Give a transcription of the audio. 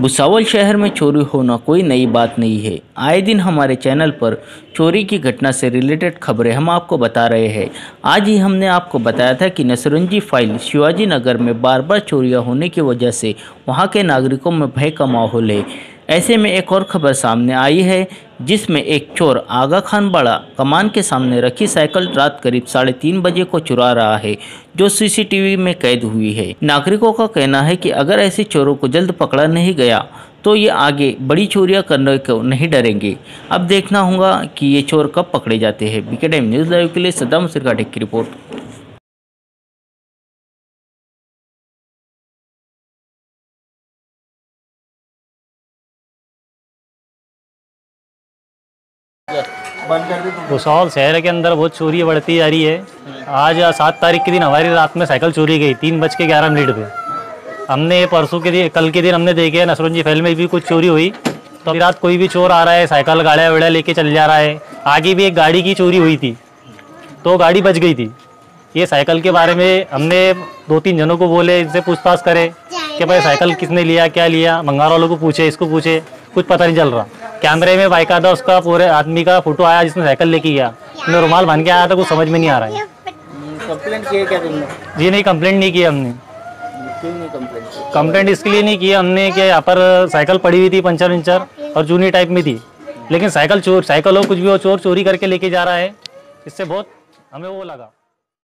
भुसावल शहर में चोरी होना कोई नई बात नहीं है। आए दिन हमारे चैनल पर चोरी की घटना से रिलेटेड खबरें हम आपको बता रहे हैं। आज ही हमने आपको बताया था कि नसरुंजी फाइल शिवाजी नगर में बार बार चोरियां होने की वजह से वहां के नागरिकों में भय का माहौल है। ऐसे में एक और खबर सामने आई है जिसमें एक चोर आगा खान बड़ा कमान के सामने रखी साइकिल रात करीब 3:30 बजे को चुरा रहा है, जो सीसीटीवी में कैद हुई है। नागरिकों का कहना है कि अगर ऐसे चोरों को जल्द पकड़ा नहीं गया तो ये आगे बड़ी चोरियां करने को नहीं डरेंगे। अब देखना होगा कि ये चोर कब पकड़े जाते हैं। बीके टाइम न्यूज़ लाइव के लिए सद्दाम सिरकाटे की रिपोर्ट। भुसावल शहर के अंदर बहुत चोरी बढ़ती जा रही है। आज 7 तारीख के दिन हमारी रात में साइकिल चोरी गई 3:11 पे। हमने परसों के दिन कल के दिन हमने देखे नसरुंजी फैल में भी कुछ चोरी हुई। तो अभी रात कोई भी चोर आ रहा है, साइकिल गाड़ियाँ वेड़ा लेके चल जा रहा है। आगे भी एक गाड़ी की चोरी हुई थी तो गाड़ी बच गई थी। ये साइकिल के बारे में हमने 2-3 जनों को बोले, इनसे पूछताछ करे कि भाई साइकिल किसने लिया, क्या लिया। भंगार वालों को पूछे, इसको पूछे, कुछ पता नहीं चल रहा। कैमरे में बाकायदा उसका पूरे आदमी का फोटो आया जिसने साइकिल लेके गया। उसने रुमाल बांध के आया था, कुछ समझ में नहीं आ रहा है। कंप्लेंट की है क्या तुमने? जी नहीं, कंप्लेंट नहीं की हमने। क्यों नहीं कंप्लेंट? कंप्लेंट इसके लिए नहीं की हमने कि यहाँ पर साइकिल पड़ी हुई थी पंचर और जूनी टाइप में थी, लेकिन साइकिल हो कुछ भी हो, चोर चोरी करके लेके जा रहा है। इससे बहुत हमें वो लगा।